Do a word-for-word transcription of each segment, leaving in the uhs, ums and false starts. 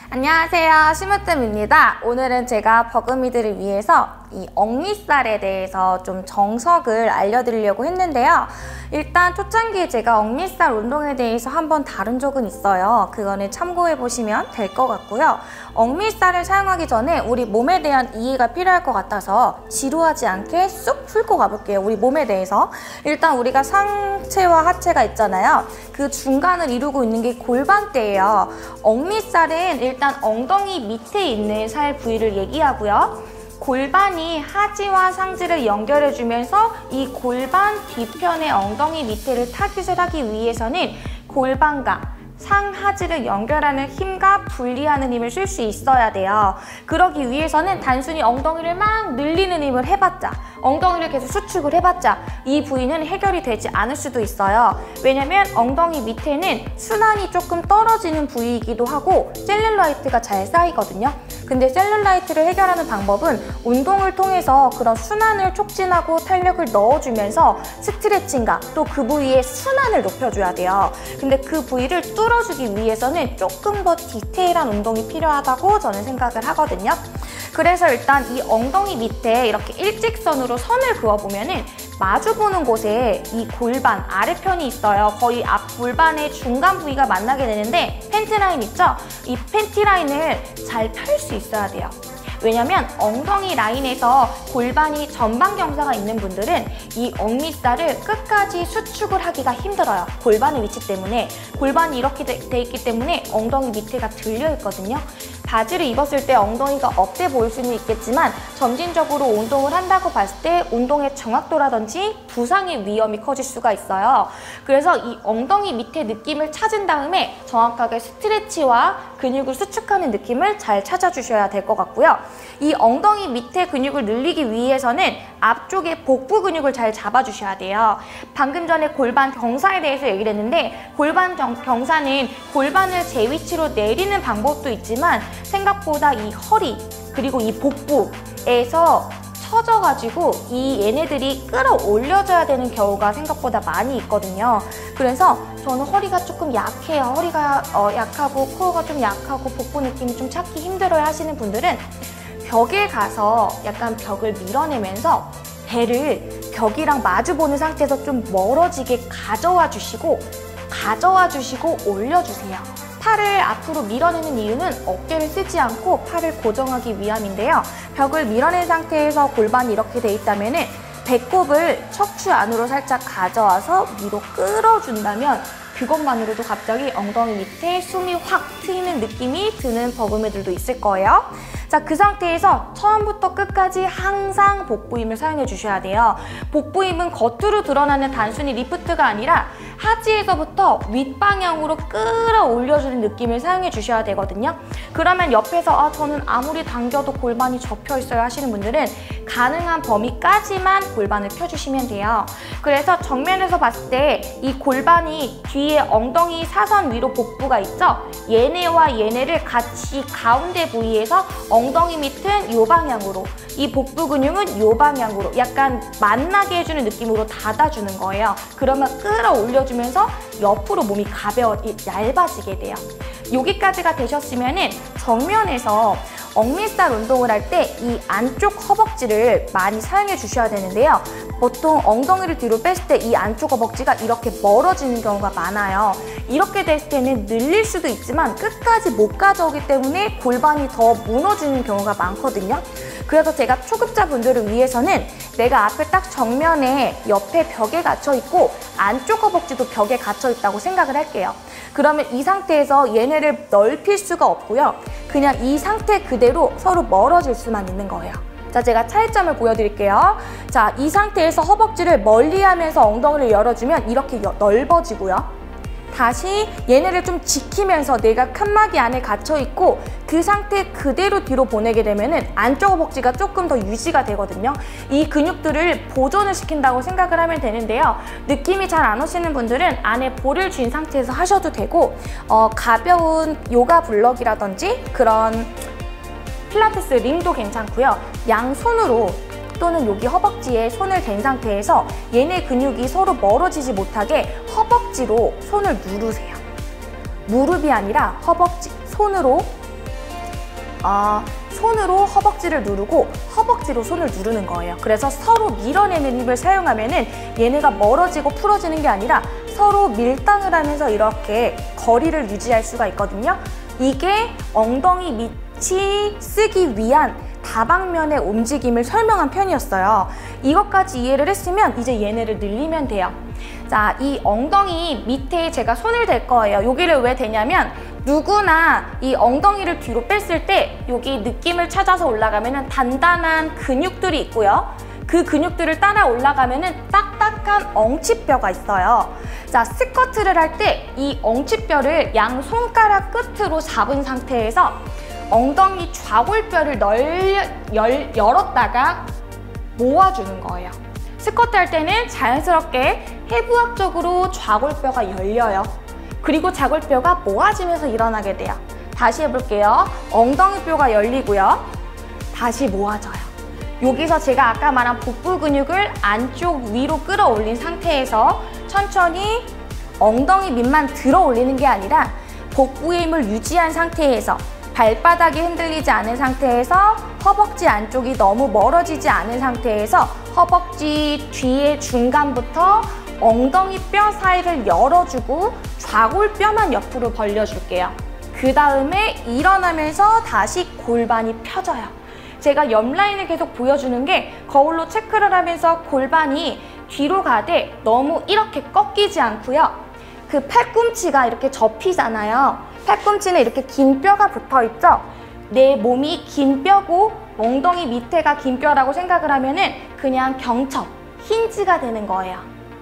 안녕하세요, 심으뜸입니다. 오늘은 제가 버금이들을 위해서 이 억리살에 대해서 좀 정석을 알려드리려고 했는데요. 일단 초창기에 제가 억리살 운동에 대해서 한번 다룬 적은 있어요. 그거는 참고해보시면 될 것 같고요. 억리살을 사용하기 전에 우리 몸에 대한 이해가 필요할 것 같아서 지루하지 않게 쑥 훑고 가볼게요. 우리 몸에 대해서. 일단 우리가 상체와 하체가 있잖아요. 그 중간을 이루고 있는 게 골반대예요. 억리살은 일단 엉덩이 밑에 있는 살 부위를 얘기하고요. 골반이 하지와 상지를 연결해주면서 이 골반 뒤편의 엉덩이 밑에를 타깃을 하기 위해서는 골반과 상하지를 연결하는 힘과 분리하는 힘을 쓸 수 있어야 돼요. 그러기 위해서는 단순히 엉덩이를 막 늘리는 힘을 해봤자, 엉덩이를 계속 수축을 해봤자 이 부위는 해결이 되지 않을 수도 있어요. 왜냐면 엉덩이 밑에는 순환이 조금 떨어지는 부위이기도 하고 셀룰라이트가 잘 쌓이거든요. 근데 셀룰라이트를 해결하는 방법은 운동을 통해서 그런 순환을 촉진하고 탄력을 넣어주면서 스트레칭과 또 그 부위의 순환을 높여줘야 돼요. 근데 그 부위를 뚫어주기 위해서는 조금 더 디테일한 운동이 필요하다고 저는 생각을 하거든요. 그래서 일단 이 엉덩이 밑에 이렇게 일직선으로 선을 그어보면은 마주보는 곳에 이 골반 아래편이 있어요. 거의 앞 골반의 중간 부위가 만나게 되는데 팬티 라인 있죠? 이 팬티 라인을 잘 펼 수 있어야 돼요. 왜냐면 엉덩이 라인에서 골반이 전방 경사가 있는 분들은 이 억리살을 끝까지 수축을 하기가 힘들어요. 골반의 위치 때문에. 골반이 이렇게 돼, 돼 있기 때문에 엉덩이 밑에가 들려 있거든요. 바지를 입었을 때 엉덩이가 업돼 보일 수는 있겠지만 점진적으로 운동을 한다고 봤을 때 운동의 정확도라든지 부상의 위험이 커질 수가 있어요. 그래서 이 엉덩이 밑에 느낌을 찾은 다음에 정확하게 스트레치와 근육을 수축하는 느낌을 잘 찾아주셔야 될 것 같고요. 이 엉덩이 밑에 근육을 늘리기 위해서는 앞쪽에 복부 근육을 잘 잡아주셔야 돼요. 방금 전에 골반 경사에 대해서 얘기를 했는데 골반 경사는 골반을 제 위치로 내리는 방법도 있지만 생각보다 이 허리 그리고 이 복부에서 처져가지고 이 얘네들이 끌어올려져야 되는 경우가 생각보다 많이 있거든요. 그래서 저는 허리가 조금 약해요. 허리가 어, 약하고 코어가 좀 약하고 복부 느낌이 좀 찾기 힘들어요 하시는 분들은 벽에 가서 약간 벽을 밀어내면서 배를 벽이랑 마주보는 상태에서 좀 멀어지게 가져와 주시고 가져와 주시고 올려주세요. 팔을 앞으로 밀어내는 이유는 어깨를 쓰지 않고 팔을 고정하기 위함인데요. 벽을 밀어낸 상태에서 골반이 이렇게 돼 있다면 배꼽을 척추 안으로 살짝 가져와서 위로 끌어준다면 그것만으로도 갑자기 엉덩이 밑에 숨이 확 트이는 느낌이 드는 버금이들도 있을 거예요. 자, 그 상태에서 처음부터 끝까지 항상 복부 힘을 사용해 주셔야 돼요. 복부 힘은 겉으로 드러나는 단순히 리프트가 아니라 하지에서부터 윗방향으로 끌어올려주는 느낌을 사용해 주셔야 되거든요. 그러면 옆에서 아, 저는 아무리 당겨도 골반이 접혀 있어요 하시는 분들은 가능한 범위까지만 골반을 펴주시면 돼요. 그래서 정면에서 봤을 때 이 골반이 뒤에 엉덩이 사선 위로 복부가 있죠? 얘네와 얘네를 같이 가운데 부위에서 엉덩이 밑은 이 방향으로, 이 복부 근육은 이 방향으로 약간 만나게 해주는 느낌으로 닫아주는 거예요. 그러면 끌어올려주면서 옆으로 몸이 가벼워, 얇아지게 돼요. 여기까지가 되셨으면은 정면에서 억리살 운동을 할 때 이 안쪽 허벅지를 많이 사용해 주셔야 되는데요. 보통 엉덩이를 뒤로 뺐을 때 이 안쪽 허벅지가 이렇게 멀어지는 경우가 많아요. 이렇게 됐을 때는 늘릴 수도 있지만 끝까지 못 가져오기 때문에 골반이 더 무너지는 경우가 많거든요. 그래서 제가 초급자분들을 위해서는 내가 앞에 딱 정면에 옆에 벽에 갇혀 있고 안쪽 허벅지도 벽에 갇혀 있다고 생각을 할게요. 그러면 이 상태에서 얘네를 넓힐 수가 없고요. 그냥 이 상태 그대로 서로 멀어질 수만 있는 거예요. 자, 제가 차이점을 보여드릴게요. 자, 이 상태에서 허벅지를 멀리하면서 엉덩이를 열어주면 이렇게 넓어지고요. 다시 얘네를 좀 지키면서 내가 칸막이 안에 갇혀있고 그 상태 그대로 뒤로 보내게 되면 안쪽 허벅지가 조금 더 유지가 되거든요. 이 근육들을 보존을 시킨다고 생각을 하면 되는데요. 느낌이 잘 안 오시는 분들은 안에 볼을 쥔 상태에서 하셔도 되고 어, 가벼운 요가 블럭이라든지 그런 필라테스 링도 괜찮고요. 양손으로 또는 여기 허벅지에 손을 댄 상태에서 얘네 근육이 서로 멀어지지 못하게 허벅지로 손을 누르세요. 무릎이 아니라 허벅지, 손으로 어, 손으로 허벅지를 누르고 허벅지로 손을 누르는 거예요. 그래서 서로 밀어내는 힘을 사용하면은 얘네가 멀어지고 풀어지는 게 아니라 서로 밀당을 하면서 이렇게 거리를 유지할 수가 있거든요. 이게 엉덩이 밑이 쓰기 위한 다방면의 움직임을 설명한 편이었어요. 이것까지 이해를 했으면 이제 얘네를 늘리면 돼요. 자, 이 엉덩이 밑에 제가 손을 댈 거예요. 여기를 왜 대냐면 누구나 이 엉덩이를 뒤로 뺐을 때 여기 느낌을 찾아서 올라가면 단단한 근육들이 있고요. 그 근육들을 따라 올라가면 딱딱한 엉치뼈가 있어요. 자, 스쿼트를 할 때 이 엉치뼈를 양 손가락 끝으로 잡은 상태에서 엉덩이 좌골뼈를 널, 열, 열었다가 모아주는 거예요. 스쿼트 할 때는 자연스럽게 해부학적으로 좌골뼈가 열려요. 그리고 좌골뼈가 모아지면서 일어나게 돼요. 다시 해볼게요. 엉덩이뼈가 열리고요. 다시 모아져요. 여기서 제가 아까 말한 복부 근육을 안쪽 위로 끌어올린 상태에서 천천히 엉덩이 밑만 들어 올리는 게 아니라 복부의 힘을 유지한 상태에서 발바닥이 흔들리지 않은 상태에서 허벅지 안쪽이 너무 멀어지지 않은 상태에서 허벅지 뒤의 중간부터 엉덩이 뼈 사이를 열어주고 좌골뼈만 옆으로 벌려줄게요. 그 다음에 일어나면서 다시 골반이 펴져요. 제가 옆라인을 계속 보여주는 게 거울로 체크를 하면서 골반이 뒤로 가되 너무 이렇게 꺾이지 않고요. 그 팔꿈치가 이렇게 접히잖아요. 팔꿈치는 이렇게 긴 뼈가 붙어 있죠. 내 몸이 긴 뼈고 엉덩이 밑에가 긴 뼈라고 생각을 하면은 그냥 경첩, 힌지가 되는 거예요.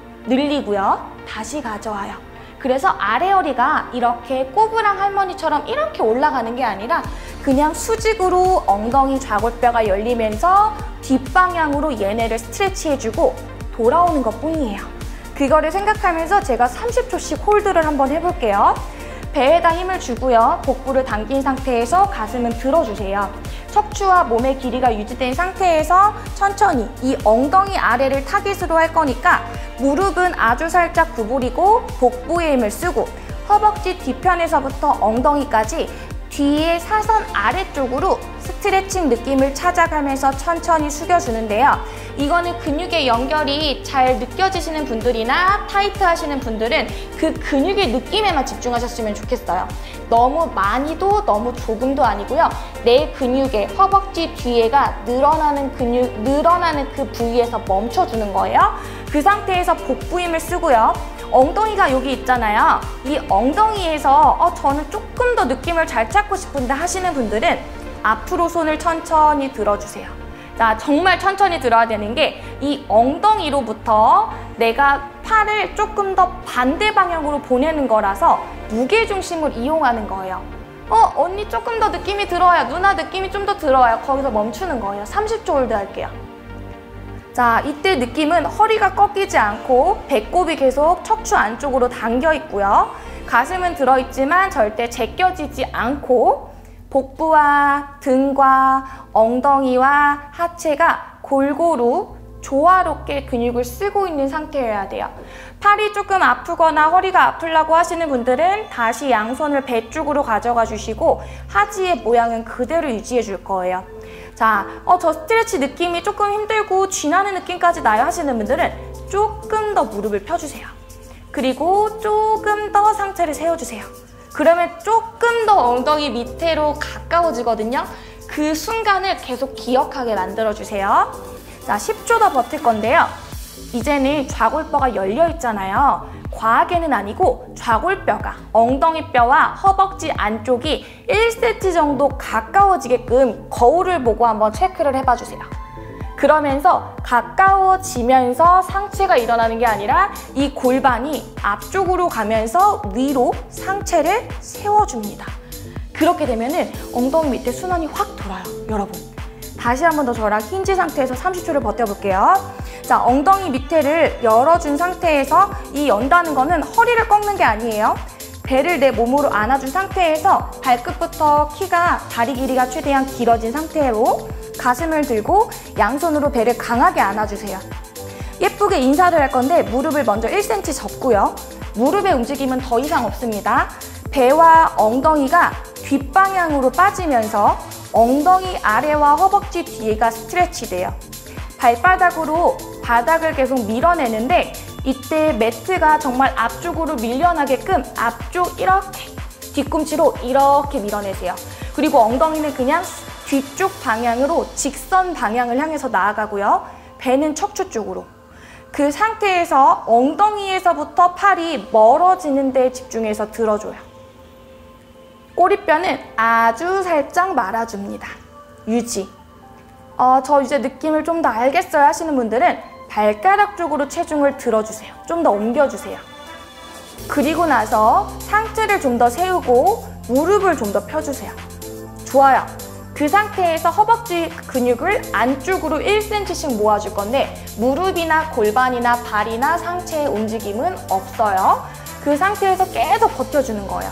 늘리고요. 다시 가져와요. 그래서 아래 허리가 이렇게 꼬부랑 할머니처럼 이렇게 올라가는 게 아니라 그냥 수직으로 엉덩이 좌골뼈가 열리면서 뒷방향으로 얘네를 스트레치해주고 돌아오는 것 뿐이에요. 그거를 생각하면서 제가 삼십 초씩 홀드를 한번 해볼게요. 배에다 힘을 주고요. 복부를 당긴 상태에서 가슴은 들어주세요. 척추와 몸의 길이가 유지된 상태에서 천천히 이 엉덩이 아래를 타깃으로 할 거니까 무릎은 아주 살짝 구부리고 복부에 힘을 쓰고 허벅지 뒤편에서부터 엉덩이까지 뒤에 사선 아래쪽으로 스트레칭 느낌을 찾아가면서 천천히 숙여주는데요. 이거는 근육의 연결이 잘 느껴지시는 분들이나 타이트 하시는 분들은 그 근육의 느낌에만 집중하셨으면 좋겠어요. 너무 많이도 너무 조금도 아니고요. 내 근육의 허벅지 뒤에가 늘어나는 근육, 늘어나는 그 부위에서 멈춰주는 거예요. 그 상태에서 복부 힘을 쓰고요. 엉덩이가 여기 있잖아요. 이 엉덩이에서 어, 저는 조금 더 느낌을 잘 찾고 싶은데 하시는 분들은 앞으로 손을 천천히 들어주세요. 자, 정말 천천히 들어야 되는 게 이 엉덩이로부터 내가 팔을 조금 더 반대 방향으로 보내는 거라서 무게중심을 이용하는 거예요. 어, 언니 조금 더 느낌이 들어요. 누나 느낌이 좀 더 들어요. 거기서 멈추는 거예요. 삼십 초 홀드 할게요. 자, 이때 느낌은 허리가 꺾이지 않고 배꼽이 계속 척추 안쪽으로 당겨 있고요. 가슴은 들어있지만 절대 제껴지지 않고 복부와 등과 엉덩이와 하체가 골고루 조화롭게 근육을 쓰고 있는 상태여야 돼요. 팔이 조금 아프거나 허리가 아프려고 하시는 분들은 다시 양손을 배 쪽으로 가져가 주시고 하지의 모양은 그대로 유지해 줄 거예요. 자, 어, 저 스트레치 느낌이 조금 힘들고 쥐나는 느낌까지 나요 하시는 분들은 조금 더 무릎을 펴주세요. 그리고 조금 더 상체를 세워주세요. 그러면 조금 더 엉덩이 밑으로 가까워지거든요. 그 순간을 계속 기억하게 만들어주세요. 자, 십 초 더 버틸 건데요. 이제는 좌골뼈가 열려 있잖아요. 과하게는 아니고 좌골뼈가 엉덩이뼈와 허벅지 안쪽이 일 센티미터 정도 가까워지게끔 거울을 보고 한번 체크를 해봐 주세요. 그러면서 가까워지면서 상체가 일어나는 게 아니라 이 골반이 앞쪽으로 가면서 위로 상체를 세워줍니다. 그렇게 되면은 엉덩이 밑에 순환이 확 돌아요, 여러분. 다시 한 번 더 저랑 힌지 상태에서 삼십 초를 버텨볼게요. 자, 엉덩이 밑에를 열어준 상태에서 이 연다는 거는 허리를 꺾는 게 아니에요. 배를 내 몸으로 안아준 상태에서 발끝부터 키가 다리 길이가 최대한 길어진 상태로 가슴을 들고 양손으로 배를 강하게 안아주세요. 예쁘게 인사를 할 건데 무릎을 먼저 일 센티미터 접고요. 무릎의 움직임은 더 이상 없습니다. 배와 엉덩이가 뒷방향으로 빠지면서 엉덩이 아래와 허벅지 뒤가 스트레치 돼요. 발바닥으로 바닥을 계속 밀어내는데 이때 매트가 정말 앞쪽으로 밀려나게끔 앞쪽 이렇게 뒤꿈치로 이렇게 밀어내세요. 그리고 엉덩이는 그냥 뒤쪽 방향으로 직선 방향을 향해서 나아가고요. 배는 척추 쪽으로. 그 상태에서 엉덩이에서부터 팔이 멀어지는 데 집중해서 들어줘요. 꼬리뼈는 아주 살짝 말아줍니다. 유지. 어, 저 이제 느낌을 좀 더 알겠어요 하시는 분들은 발가락 쪽으로 체중을 들어주세요. 좀 더 옮겨주세요. 그리고 나서 상체를 좀 더 세우고 무릎을 좀 더 펴주세요. 좋아요. 그 상태에서 허벅지 근육을 안쪽으로 일 센티미터씩 모아줄 건데 무릎이나 골반이나 발이나 상체의 움직임은 없어요. 그 상태에서 계속 버텨주는 거예요.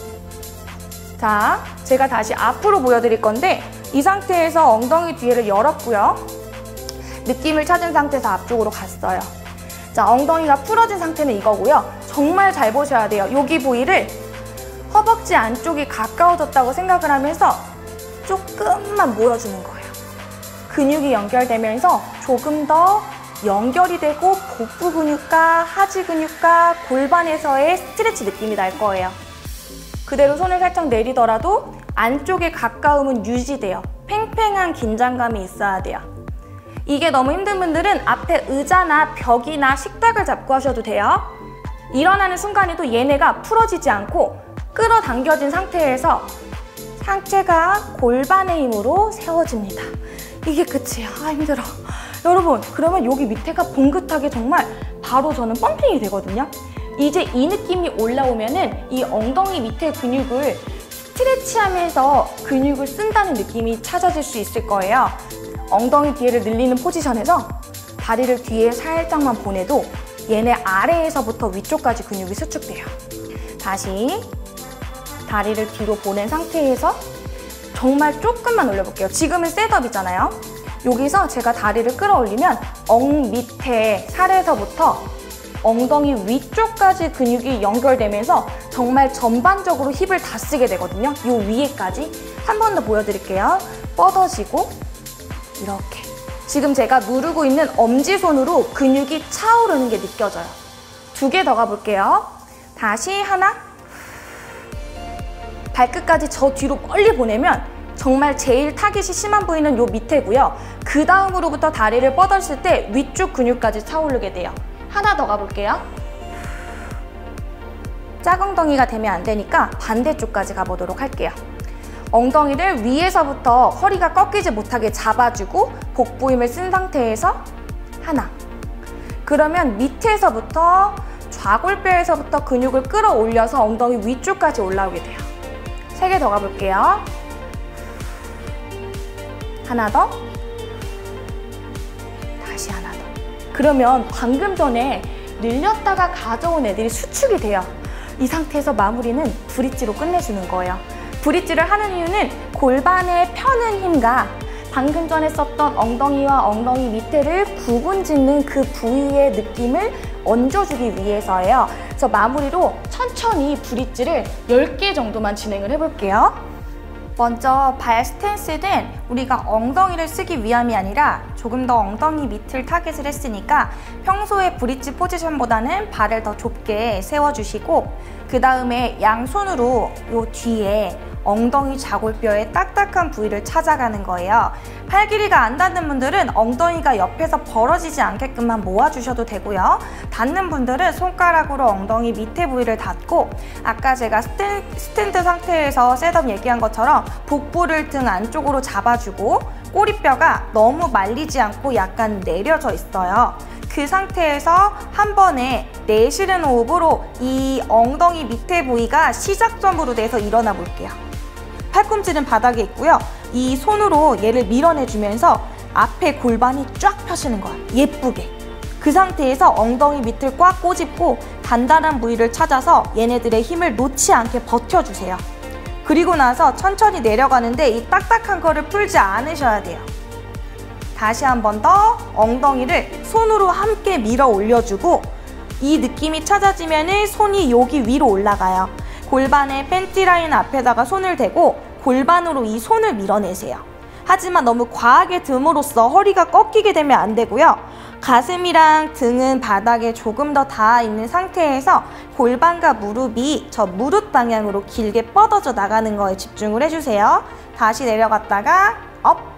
자, 제가 다시 앞으로 보여드릴 건데 이 상태에서 엉덩이 뒤를 열었고요. 느낌을 찾은 상태에서 앞쪽으로 갔어요. 자, 엉덩이가 풀어진 상태는 이거고요. 정말 잘 보셔야 돼요. 여기 부위를 허벅지 안쪽이 가까워졌다고 생각을 하면서 조금만 모여주는 거예요. 근육이 연결되면서 조금 더 연결이 되고 복부 근육과 하지 근육과 골반에서의 스트레치 느낌이 날 거예요. 그대로 손을 살짝 내리더라도 안쪽의 가까움은 유지돼요. 팽팽한 긴장감이 있어야 돼요. 이게 너무 힘든 분들은 앞에 의자나 벽이나 식탁을 잡고 하셔도 돼요. 일어나는 순간에도 얘네가 풀어지지 않고 끌어당겨진 상태에서 상체가 골반의 힘으로 세워집니다. 이게 끝이에요. 아, 힘들어. 여러분, 그러면 여기 밑에가 봉긋하게 정말 바로 저는 펌핑이 되거든요. 이제 이 느낌이 올라오면은 이 엉덩이 밑에 근육을 스트레치하면서 근육을 쓴다는 느낌이 찾아질 수 있을 거예요. 엉덩이 뒤를 늘리는 포지션에서 다리를 뒤에 살짝만 보내도 얘네 아래에서부터 위쪽까지 근육이 수축돼요. 다시 다리를 뒤로 보낸 상태에서 정말 조금만 올려볼게요. 지금은 셋업이잖아요. 여기서 제가 다리를 끌어올리면 엉 밑에 살에서부터 엉덩이 위쪽까지 근육이 연결되면서 정말 전반적으로 힙을 다 쓰게 되거든요. 요 위에까지 한 번 더 보여드릴게요. 뻗어지고 이렇게. 지금 제가 누르고 있는 엄지손으로 근육이 차오르는 게 느껴져요. 두 개 더 가볼게요. 다시 하나. 발끝까지 저 뒤로 멀리 보내면 정말 제일 타깃이 심한 부위는 요 밑에고요. 그 다음으로부터 다리를 뻗었을 때 위쪽 근육까지 차오르게 돼요. 하나 더 가볼게요. 짝엉덩이가 되면 안 되니까 반대쪽까지 가보도록 할게요. 엉덩이를 위에서부터 허리가 꺾이지 못하게 잡아주고 복부 힘을 쓴 상태에서 하나. 그러면 밑에서부터 좌골뼈에서부터 근육을 끌어올려서 엉덩이 위쪽까지 올라오게 돼요. 세 개 더 가볼게요. 하나 더. 다시 하나 더. 그러면 방금 전에 늘렸다가 가져온 애들이 수축이 돼요. 이 상태에서 마무리는 브릿지로 끝내주는 거예요. 브릿지를 하는 이유는 골반에 펴는 힘과 방금 전에 썼던 엉덩이와 엉덩이 밑에를 구분 짓는 그 부위의 느낌을 얹어주기 위해서예요. 그래서 마무리로 천천히 브릿지를 열 개 정도만 진행을 해볼게요. 먼저 발 스탠스는 우리가 엉덩이를 쓰기 위함이 아니라 조금 더 엉덩이 밑을 타겟을 했으니까 평소의 브릿지 포지션보다는 발을 더 좁게 세워주시고 그 다음에 양손으로 요 뒤에 엉덩이 좌골뼈의 딱딱한 부위를 찾아가는 거예요. 팔 길이가 안 닿는 분들은 엉덩이가 옆에서 벌어지지 않게끔만 모아주셔도 되고요. 닿는 분들은 손가락으로 엉덩이 밑에 부위를 닿고 아까 제가 스탠, 스탠드 상태에서 셋업 얘기한 것처럼 복부를 등 안쪽으로 잡아주고 꼬리뼈가 너무 말리지 않고 약간 내려져 있어요. 그 상태에서 한 번에 내쉬는 호흡으로 이 엉덩이 밑에 부위가 시작점으로 돼서 일어나 볼게요. 팔꿈치는 바닥에 있고요. 이 손으로 얘를 밀어내주면서 앞에 골반이 쫙 펴시는 거예요. 예쁘게. 그 상태에서 엉덩이 밑을 꽉 꼬집고 단단한 부위를 찾아서 얘네들의 힘을 놓지 않게 버텨주세요. 그리고 나서 천천히 내려가는데 이 딱딱한 거를 풀지 않으셔야 돼요. 다시 한 번 더 엉덩이를 손으로 함께 밀어 올려주고 이 느낌이 찾아지면 손이 여기 위로 올라가요. 골반의 팬티 라인 앞에다가 손을 대고 골반으로 이 손을 밀어내세요. 하지만 너무 과하게 듦으로써 허리가 꺾이게 되면 안 되고요. 가슴이랑 등은 바닥에 조금 더 닿아 있는 상태에서 골반과 무릎이 저 무릎 방향으로 길게 뻗어져 나가는 거에 집중을 해주세요. 다시 내려갔다가 업!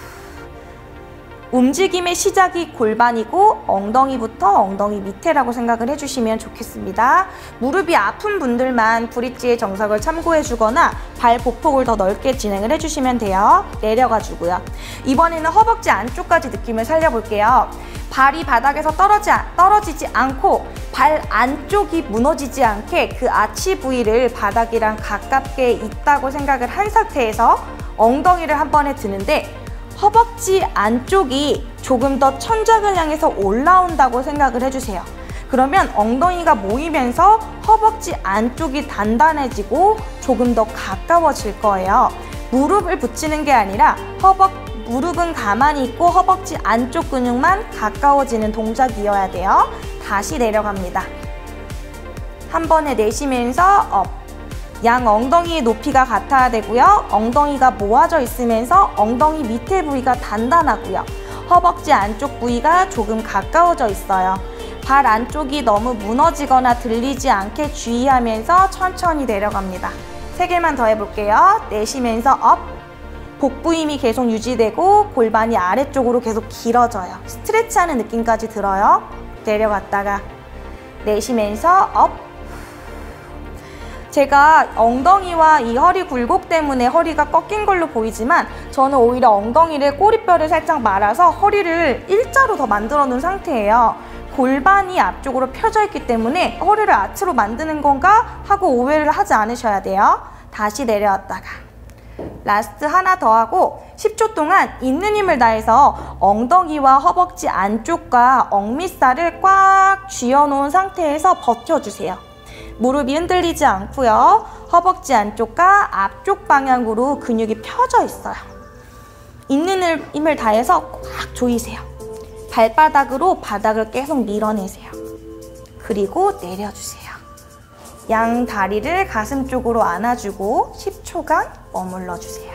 움직임의 시작이 골반이고 엉덩이부터 엉덩이 밑에라고 생각을 해주시면 좋겠습니다. 무릎이 아픈 분들만 브릿지의 정석을 참고해주거나 발 보폭을 더 넓게 진행을 해주시면 돼요. 내려가주고요. 이번에는 허벅지 안쪽까지 느낌을 살려볼게요. 발이 바닥에서 떨어지, 떨어지지 않고 발 안쪽이 무너지지 않게 그 아치 부위를 바닥이랑 가깝게 있다고 생각을 한 상태에서 엉덩이를 한 번에 드는데 허벅지 안쪽이 조금 더 천장을 향해서 올라온다고 생각을 해주세요. 그러면 엉덩이가 모이면서 허벅지 안쪽이 단단해지고 조금 더 가까워질 거예요. 무릎을 붙이는 게 아니라 허벅, 무릎은 가만히 있고 허벅지 안쪽 근육만 가까워지는 동작이어야 돼요. 다시 내려갑니다. 한 번에 내쉬면서 업. 양 엉덩이의 높이가 같아야 되고요. 엉덩이가 모아져 있으면서 엉덩이 밑에 부위가 단단하고요. 허벅지 안쪽 부위가 조금 가까워져 있어요. 발 안쪽이 너무 무너지거나 들리지 않게 주의하면서 천천히 내려갑니다. 세 개만 더 해볼게요. 내쉬면서 업. 복부 힘이 계속 유지되고 골반이 아래쪽으로 계속 길어져요. 스트레치하는 느낌까지 들어요. 내려갔다가 내쉬면서 업. 제가 엉덩이와 이 허리 굴곡 때문에 허리가 꺾인 걸로 보이지만 저는 오히려 엉덩이를 꼬리뼈를 살짝 말아서 허리를 일자로 더 만들어 놓은 상태예요. 골반이 앞쪽으로 펴져 있기 때문에 허리를 아치로 만드는 건가 하고 오해를 하지 않으셔야 돼요. 다시 내려왔다가 라스트 하나 더 하고 십 초 동안 있는 힘을 다해서 엉덩이와 허벅지 안쪽과 억밑살을 꽉 쥐어놓은 상태에서 버텨주세요. 무릎이 흔들리지 않고요. 허벅지 안쪽과 앞쪽 방향으로 근육이 펴져 있어요. 있는 힘을 다해서 꽉 조이세요. 발바닥으로 바닥을 계속 밀어내세요. 그리고 내려주세요. 양 다리를 가슴 쪽으로 안아주고 십 초간 머물러주세요.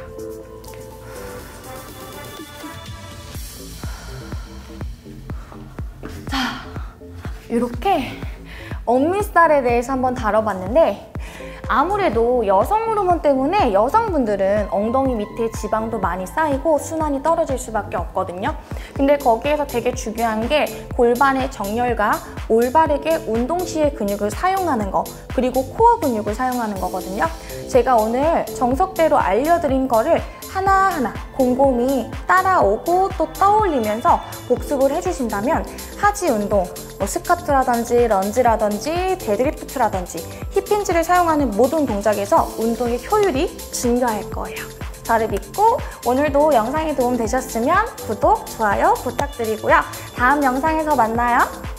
자, 이렇게 억밑살에 대해서 한번 다뤄봤는데 아무래도 여성 호르몬 때문에 여성분들은 엉덩이 밑에 지방도 많이 쌓이고 순환이 떨어질 수밖에 없거든요. 근데 거기에서 되게 중요한 게 골반의 정렬과 올바르게 운동 시에 근육을 사용하는 거, 그리고 코어 근육을 사용하는 거거든요. 제가 오늘 정석대로 알려드린 거를 하나하나 곰곰이 따라오고 또 떠올리면서 복습을 해주신다면 하지 운동, 뭐 스쿼트라든지 런지라든지 데드리프트라든지 힙힌지를 사용하는 모든 동작에서 운동의 효율이 증가할 거예요. 저를 믿고 오늘도 영상이 도움 되셨으면 구독, 좋아요 부탁드리고요. 다음 영상에서 만나요.